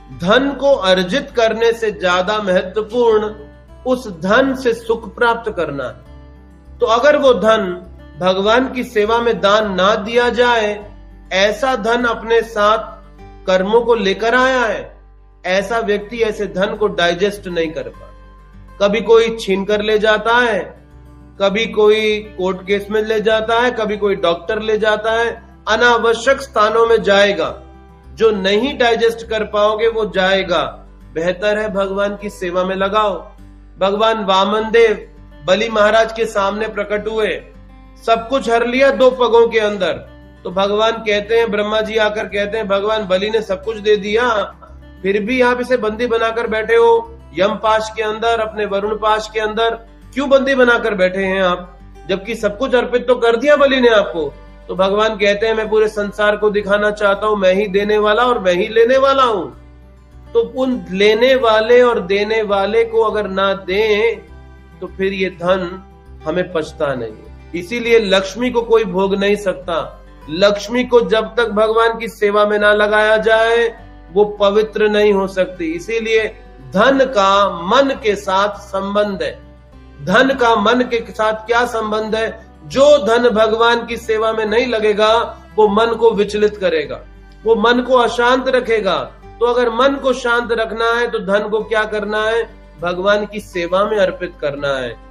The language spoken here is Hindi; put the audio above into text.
धन को अर्जित करने से ज्यादा महत्वपूर्ण उस धन से सुख प्राप्त करना है। तो अगर वो धन भगवान की सेवा में दान ना दिया जाए, ऐसा धन अपने साथ कर्मों को लेकर आया है, ऐसा व्यक्ति ऐसे धन को डाइजेस्ट नहीं कर पाता। कभी कोई छीन कर ले जाता है, कभी कोई कोर्ट केस में ले जाता है, कभी कोई डॉक्टर ले जाता है, अनावश्यक स्थानों में जाएगा। जो नहीं डाइजेस्ट कर पाओगे वो जाएगा। बेहतर है भगवान की सेवा में लगाओ। भगवान वामन देव बलि महाराज के सामने प्रकट हुए, सब कुछ हर लिया 2 पगों के अंदर। तो भगवान कहते हैं, ब्रह्मा जी आकर कहते हैं, भगवान बलि ने सब कुछ दे दिया, फिर भी आप इसे बंदी बनाकर बैठे हो यम पाश के अंदर, अपने वरुण पाश के अंदर क्यों बंदी बनाकर बैठे हैं आप, जबकि सब कुछ अर्पित तो कर दिया बलि ने आपको। तो भगवान कहते हैं, मैं पूरे संसार को दिखाना चाहता हूं, मैं ही देने वाला और मैं ही लेने वाला हूं। तो उन लेने वाले और देने वाले को अगर ना दें तो फिर ये धन हमें पछता नहीं। इसीलिए लक्ष्मी को कोई भोग नहीं सकता। लक्ष्मी को जब तक भगवान की सेवा में ना लगाया जाए वो पवित्र नहीं हो सकती। इसीलिए धन का मन के साथ संबंध है। धन का मन के साथ क्या संबंध है? जो धन भगवान की सेवा में नहीं लगेगा वो मन को विचलित करेगा, वो मन को अशांत रखेगा। तो अगर मन को शांत रखना है तो धन को क्या करना है? भगवान की सेवा में अर्पित करना है।